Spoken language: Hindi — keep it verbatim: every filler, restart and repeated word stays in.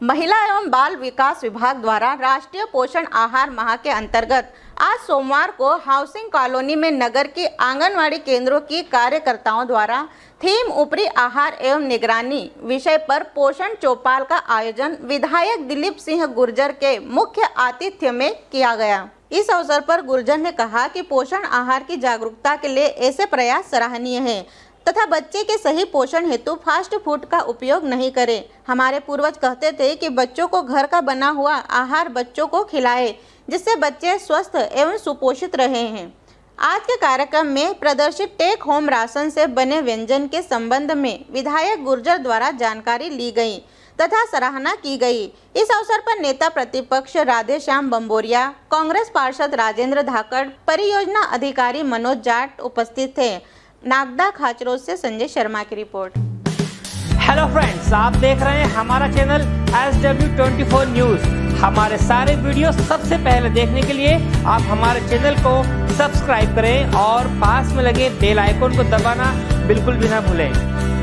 महिला एवं बाल विकास विभाग द्वारा राष्ट्रीय पोषण आहार माह के अंतर्गत आज सोमवार को हाउसिंग कॉलोनी में नगर की आंगनवाड़ी केंद्रों की कार्यकर्ताओं द्वारा थीम ऊपरी आहार एवं निगरानी विषय पर पोषण चौपाल का आयोजन विधायक दिलीप सिंह गुर्जर के मुख्य आतिथ्य में किया गया। इस अवसर पर गुर्जर ने कहा कि पोषण आहार की जागरूकता के लिए ऐसे प्रयास सराहनीय है तथा बच्चे के सही पोषण हेतु फास्ट फूड का उपयोग नहीं करें। हमारे पूर्वज कहते थे कि बच्चों को घर का बना हुआ आहार बच्चों को खिलाएं, जिससे बच्चे स्वस्थ एवं सुपोषित रहे हैं। आज के कार्यक्रम में प्रदर्शित टेक होम राशन से बने व्यंजन के संबंध में विधायक गुर्जर द्वारा जानकारी ली गई तथा सराहना की गई। इस अवसर पर नेता प्रतिपक्ष राधेश्याम बंबोरिया, कांग्रेस पार्षद राजेंद्र धाकड़, परियोजना अधिकारी मनोज जाट उपस्थित थे। नागदा खाचरोद से संजय शर्मा की रिपोर्ट। हेलो फ्रेंड्स, आप देख रहे हैं हमारा channel S W twenty four news. हमारे सारे वीडियो सबसे पहले देखने के लिए आप हमारे चैनल को सब्सक्राइब करें और पास में लगे बेल आइकन को दबाना बिल्कुल भी ना भूलें।